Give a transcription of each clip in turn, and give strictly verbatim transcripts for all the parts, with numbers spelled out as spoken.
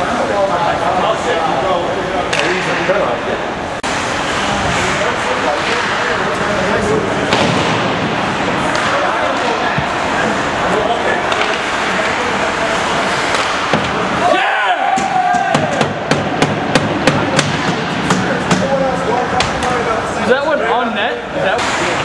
Is that one on net? Is that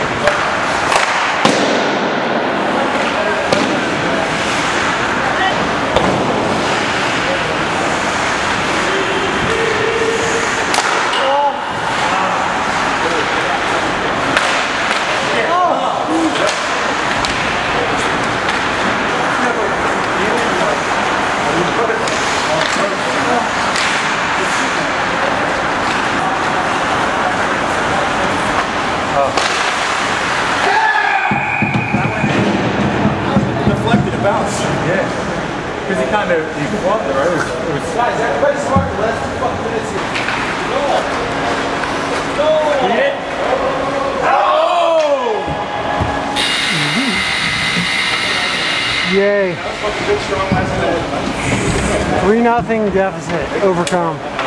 bounce. Yeah. Because he kind of, he fought there, right? It was, it was guys, everybody smart the last two fucking minutes here. Go! Go! Hit! Oh! Yay. three nothing deficit overcome.